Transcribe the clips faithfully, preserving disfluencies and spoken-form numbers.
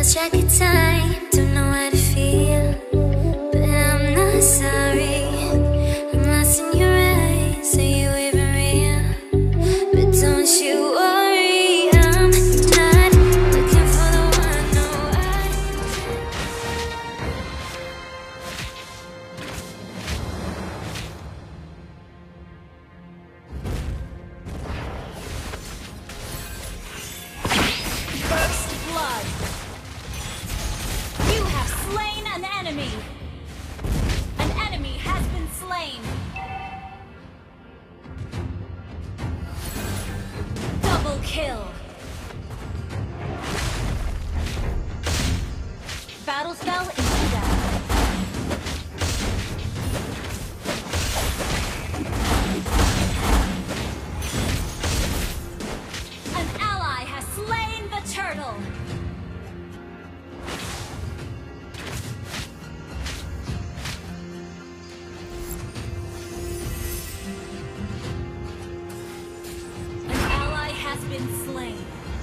lost track of time, don't know how to feel, but I'm not sorry. I'm lost in your eyes, are you even real? But don't you worry, I'm not looking for the one, no, I First blood. You have slain an enemy. An enemy has been slain. Double kill. Battle spell into that. An ally has slain the turtle. An ally has been slain.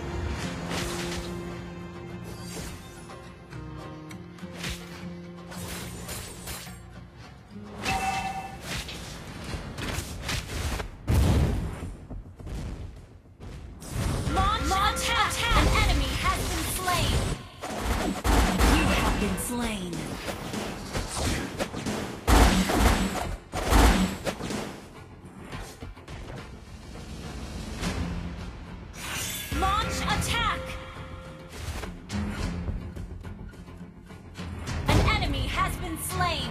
Launch, Launch attack. attack! An enemy has been slain. You have been slain. Launch attack! An enemy has been slain.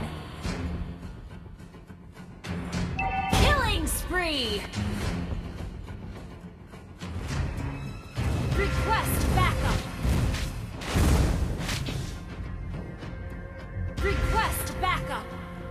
Killing spree! Request backup! Request backup!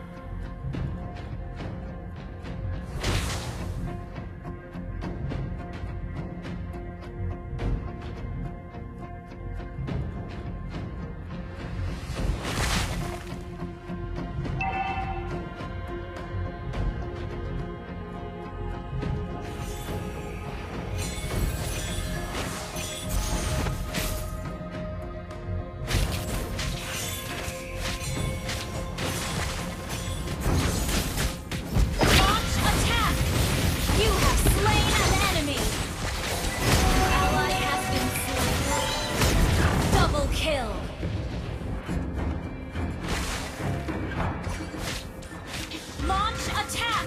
Launch attack! You have slain an enemy! Ally has been slain. Double kill! Launch attack!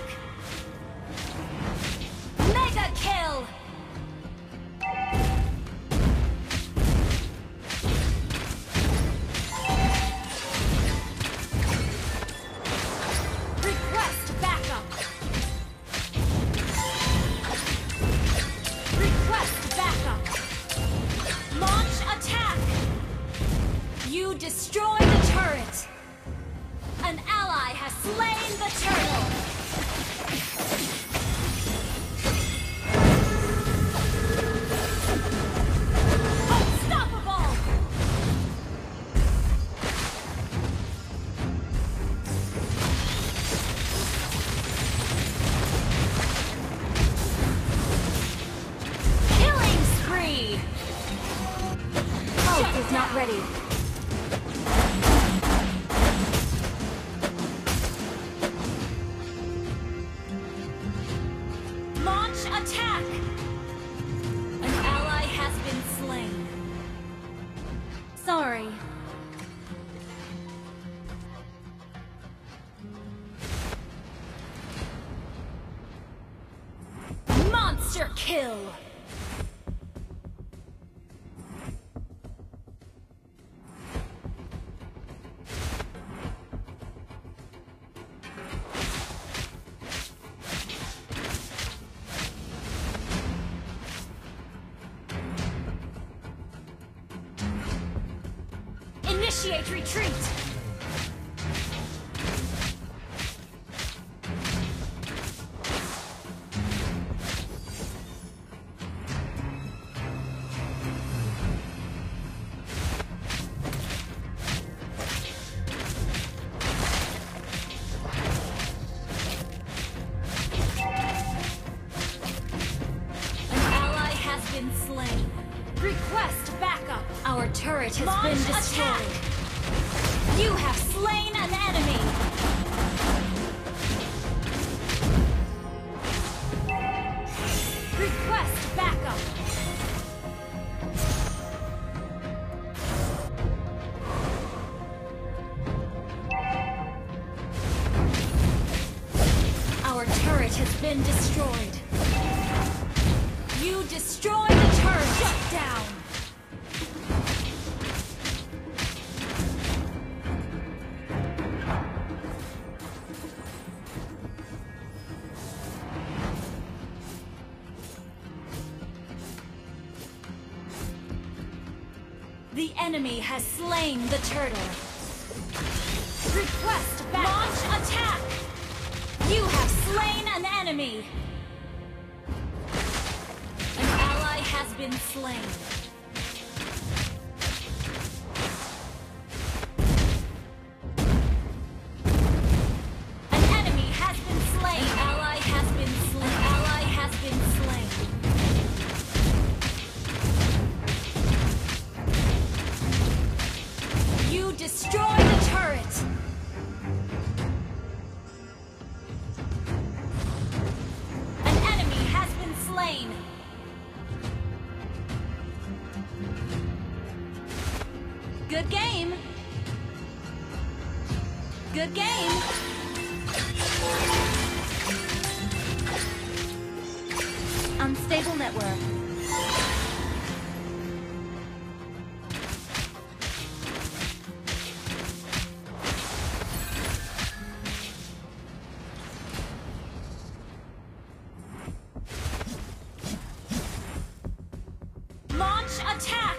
Mega kill! Request backup! Request backup! Launch attack! You destroy the turret! An ally has slain the turtle! Unstoppable! Killing spree! Ult is not ready. Launch attack! An ally has been slain. Sorry. Monster kill! Initiate retreat! An ally has been slain. Request backup. Our turret has Launch been destroyed. attack. You have slain an enemy. Request backup. Our turret has been destroyed. You destroy the turret. Shut down. The enemy has slain the turtle. Request back. Launch attack. You have slain an enemy. An ally has been slain. An enemy has been slain. An ally has been slain. An ally has been slain. You destroy the turret. An enemy has been slain. Good game. Good game. Unstable network. Launch attack.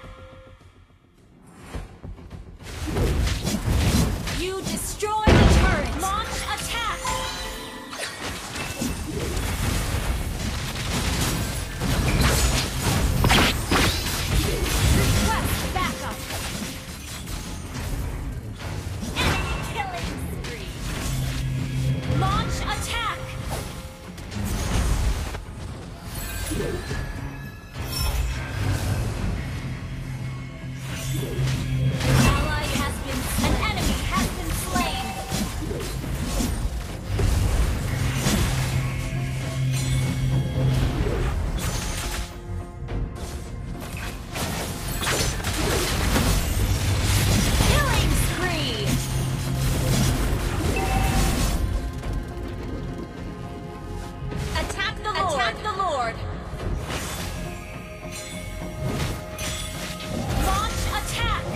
You destroy the turret. Launch attack. Request backup. Enemy killing spree. Launch attack. Ally has been An enemy has been slain. killing spree. Attack the Lord. Attack the Lord. Launch attack.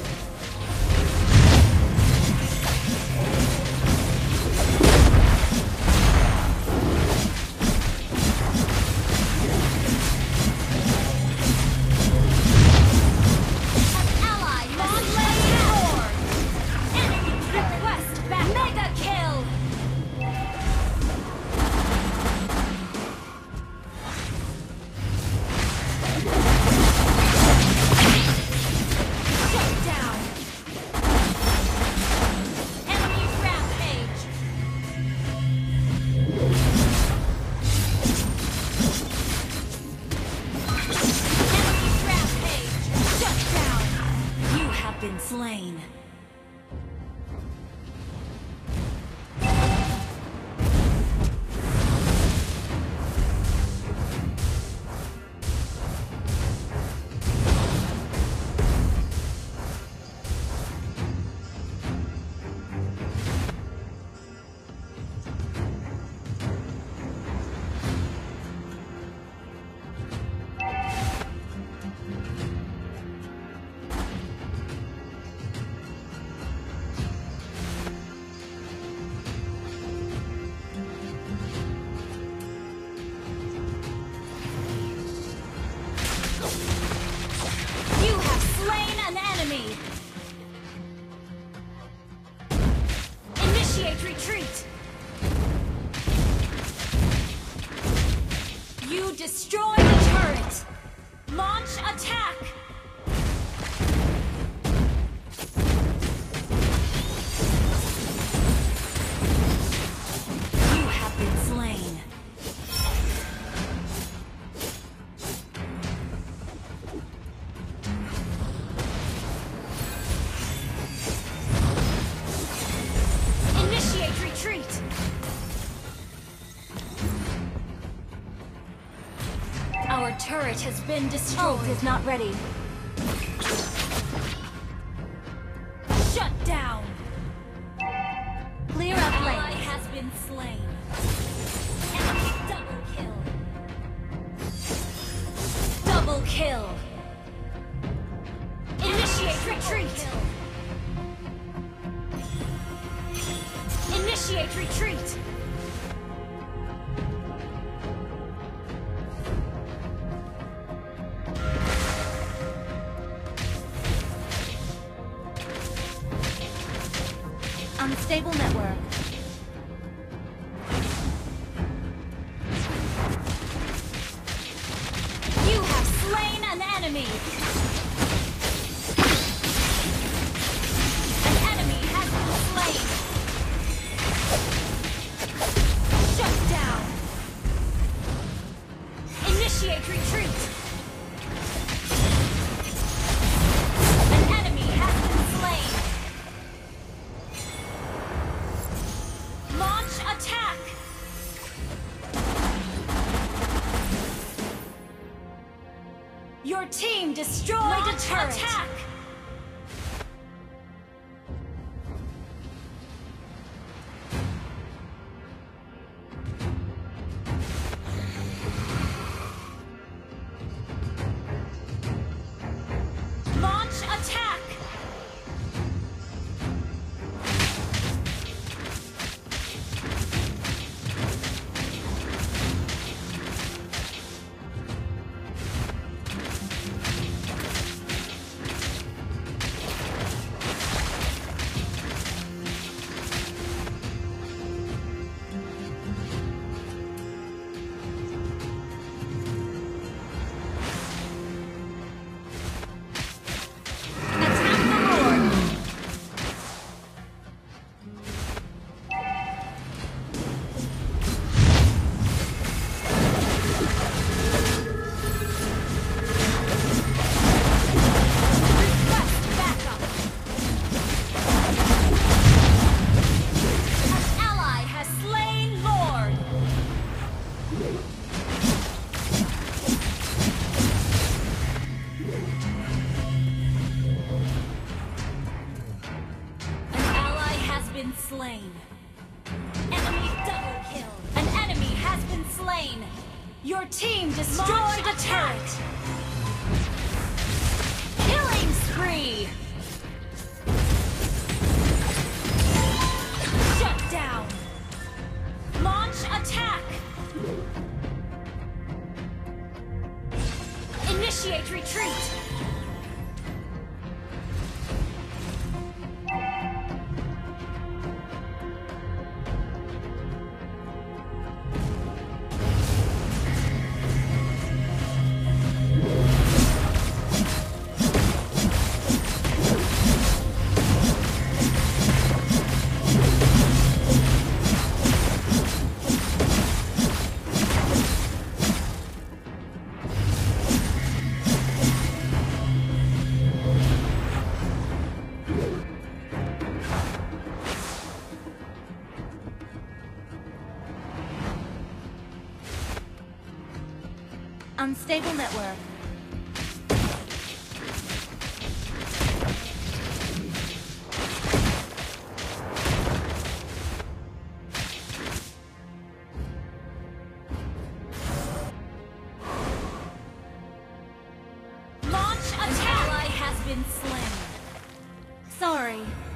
An ally has slain Lord. Enemy killing. Request back. Mega kill. Shut down. Enemy rampage. Enemy rampage. Shut down. You have been slain. You have slain an enemy. Initiate retreat. You destroy the turret. Launch attack. You have been slain. Our turret has been destroyed. Ult is not ready. Shut down. Clear up Ally lane. has been slain. Enemy double kill. Double kill. Initiate retreat. Initiate retreat. Unstable network. You have slain an enemy. An enemy has been slain. Shut down. Initiate retreat. An enemy has been slain. Launch attack. Your team destroyed Launch a turret. Attack. Launch attack. Attack the Lord. Request backup. An ally has slain Lord. An ally has been slain. Enemy double kill. An enemy has been slain. Your team destroyed Launch a turret. Killing spree. Shut down. Launch attack. Initiate retreat. Unstable network. Launch attack. Ally has been slain. Sorry.